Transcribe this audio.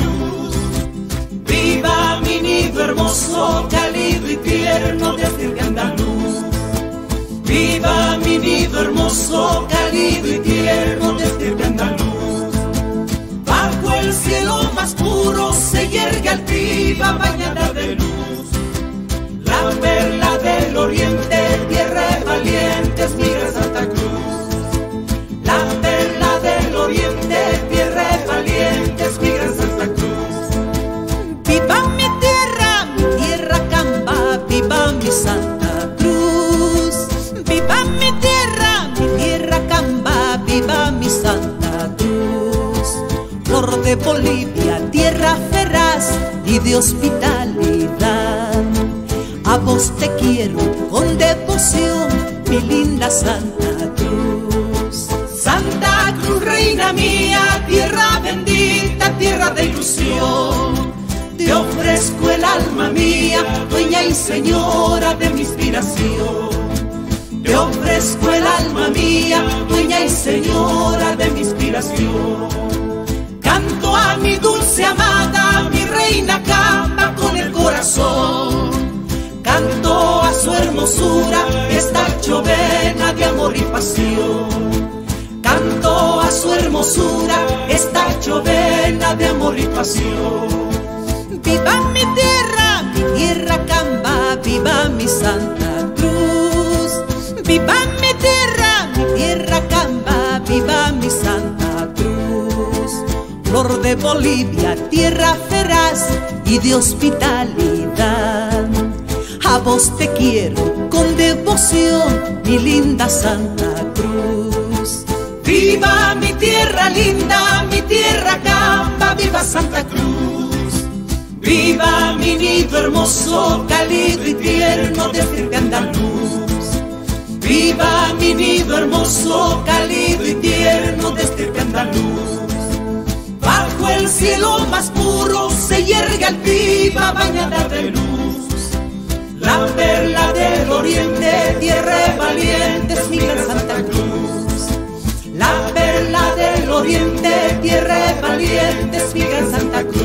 Cruz. Viva mi nido hermoso, cálido y tierno desde el andaluz. Viva mi nido hermoso, cálido y tierno desde el andaluz. Bajo el cielo más puro se yergue altiva bañada de luz. La perla del oriente, tierra de valientes, mira Santa Cruz. La perla del oriente, tierra de valientes, mira Santa Cruz. Viva mi tierra Camba, viva mi Santa Cruz. Viva mi tierra Camba, viva mi Santa Cruz. Flor de Bolivia, tierra feraz y de hospitalidad. A vos te quiero con devoción, mi linda Santa Cruz. Santa Cruz, reina mía, tierra bendita, tierra de ilusión. Te ofrezco el alma mía, dueña y señora de mi inspiración. Te ofrezco el alma mía, dueña y señora de mi inspiración. Canto a mi dulce amada, mi reina Camba con el corazón. Canto a su hermosura, está chovena de amor y pasión. Canto a su hermosura, está chovena de amor y pasión. Viva mi tierra Camba, viva mi Santa Cruz. Viva mi tierra Camba, viva mi Santa Cruz. Flor de Bolivia, tierra feraz y de hospitalidad. A vos te quiero con devoción, mi linda Santa Cruz. Viva mi tierra linda, mi tierra Camba, viva Santa Cruz. Viva mi nido hermoso, cálido y tierno desde el andaluz. Viva mi nido hermoso, cálido y tierno desde el andaluz. Bajo el cielo más puro se yergue altiva bañada de luz. La perla del oriente, tierra de valientes, mi gran Santa Cruz. La perla del oriente, tierra de valientes, mi gran Santa Cruz.